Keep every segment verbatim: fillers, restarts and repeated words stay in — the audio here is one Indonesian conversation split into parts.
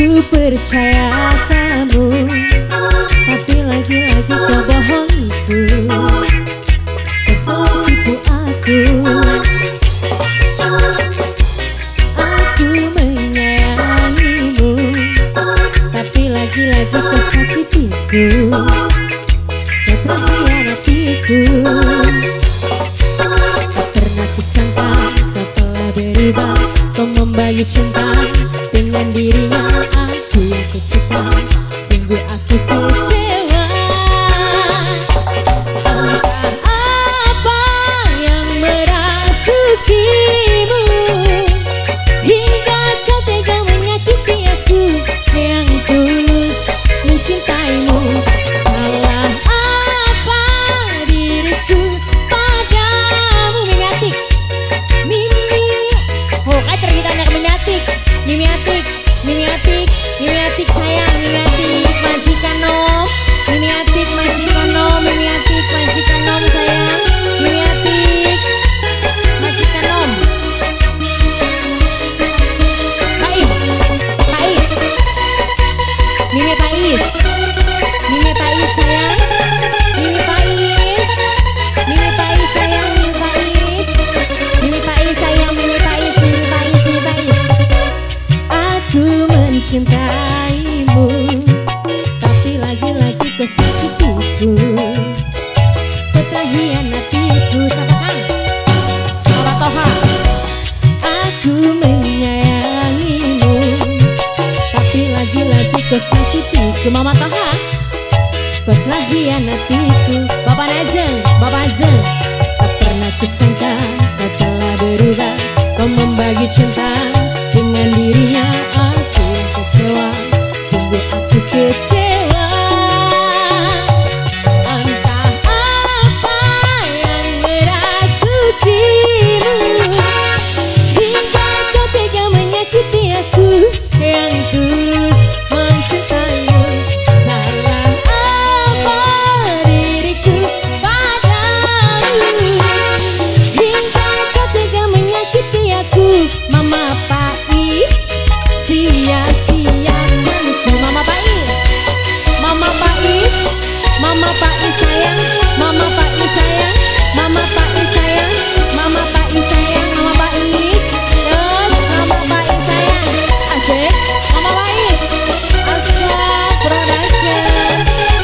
Aku percaya kamu, tapi lagi-lagi kau bohongiku. Kau tipu aku. Aku menyayangimu, tapi lagi-lagi kau sakitiku. Kau terhianatiku. Tak pernah kusangka kau telah berubah. Kau membagi cinta dengan dirinya aku yang kecewa. Sungguh aku kecewa. Entah apa yang merasukimu, hingga kau tega menyakiti aku yang tulus mencintaimu. Salah apa diriku padamu? Mimiatik, Mimi. Oh, kan tergitannya ke Mimiatik. Mimiatik, Mimiatik, Mimiatik sayang, Mimiatik majikan nom, Mimiatik majikan nom, Mimiatik majikan nom sayang, Mimiatik majikan nom. Pais, Pais, Mimi Pais, Mimi Pais sayang, Mimi Pais, Mimi Pais sayang, Mimi Pais, Mimi Pais sayang, Mimi Pais, Mimi Pais, Mimi Pais. Aku mencintaimu, tapi lagi-lagi kau sakitiku. Kau telah hianatiku. Siapa kan? Mama Toha. Aku menyayangimu, tapi lagi-lagi kau sakitiku. Mama Toha. Kau telah hianatiku. Bapak Najeng, Bapak Najeng. Tak pernah kusangka kau telah berubah. Kau membagi cinta dengan dirinya aku yang kecewa. Sungguh aku kecewa. Entah apa yang merasukimu, hingga kau tega menyakiti aku yang tulus mencintaimu. Salah apa diriku padamu, hingga kau tega menyakiti aku. Mama Pais, sia-siakanku. Mama Pais, Mama Pais, Mama Pais sayang, Mama Pais sayang, Mama Pais sayang, Mama Pais sayang, Mama Pais. Terus Mama Pais sayang. Asik, Mama Pais. Asal production.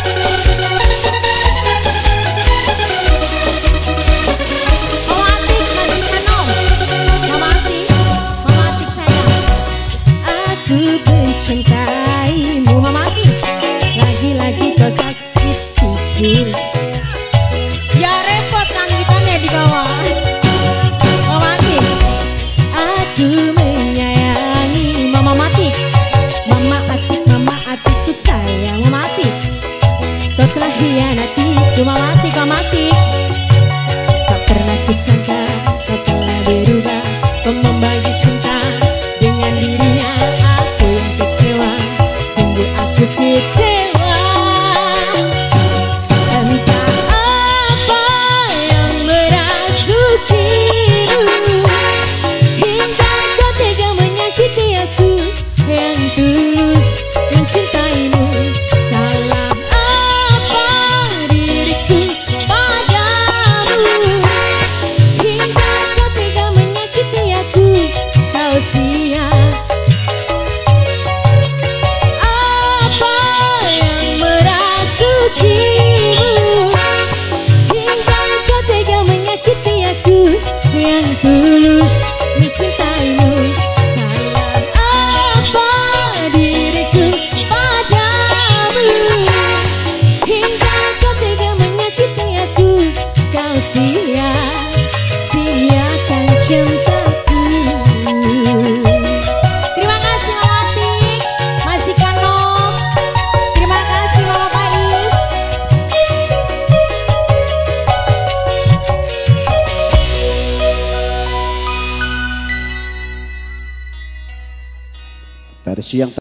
Mama Atik majikan nom. Mama Atik, Mama Atik sayang. Aku mencintaimu, Mama Atik. Lagi-lagi kau sakitiku. Ya repot Kang gitarnya di bawah. Mama Atik. Aku menyayangi Mama Matik. Mama Atik, Mama Atikku sayang, Mama Atik. Kau telah hianatiku, Mama Atik, Mama Atik. Tak pernah kusangka kau telah berubah. Kau membagi cinta dengan dirinya aku yang kecewa. Sungguh aku kecewa. Entah apa yang merasukimu, hingga kau tega menyakiti aku yang tulus mencintaimu. Salah apa diriku padamu, hingga kau tega menyakiti aku. Kau sia. Apa yang merasukimu, hingga kau tega menyakiti aku yang tulus mencintaimu. Salah apa diriku padamu, hingga kau tega menyakiti aku. Kau sia-siakan cintaku. Terima kasih Mama Atik, majikan nom. Terima kasih Mama Pais. Versi yang